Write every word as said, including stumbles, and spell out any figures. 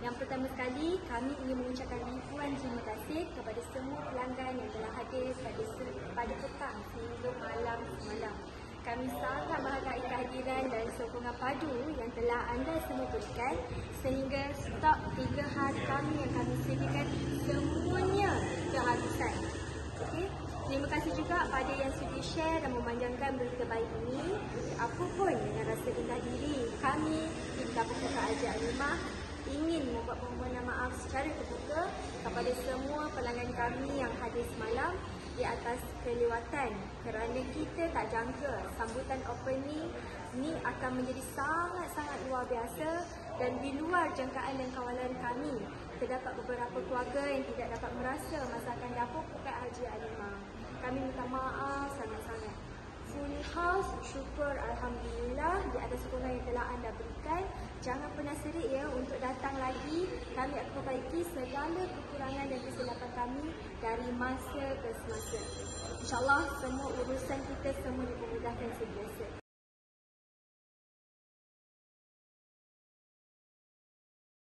Yang pertama sekali, kami ingin mengucapkan ribuan terima kasih kepada semua pelanggan yang telah hadir pada, pada petang hingga malam semalam. Kami sangat menghargai kehadiran dan sokongan padu yang telah anda semua berikan sehingga stok tiga hari kami yang kami sediakan semuanya kehabisan. Okay? Terima kasih juga pada yang sudi share dan memanjangkan berita baik ini. Apapun dengan rasa rendah diri, kami di Dapur Kakak Haji Alimah ingin membuat permohonan maaf secara terbuka kepada semua pelanggan kami yang hadir semalam di atas kelewatan kerana kita tak jangka sambutan opening ni akan menjadi sangat-sangat luar biasa dan di luar jangkaan dan kawalan kami. Terdapat beberapa keluarga yang tidak dapat merasa masakan Dapur Kakak Haji Alimah. Kami minta maaf sangat-sangat. Full house, syukur Alhamdulillah di atas sokongan yang telah anda berikan. Jangan pernah serik ya untuk datang lagi. Kami akan perbaiki segala kekurangan dan kesilapan kami dari masa ke semasa. InsyaAllah semua urusan kita semua dipermudahkan sebiasa.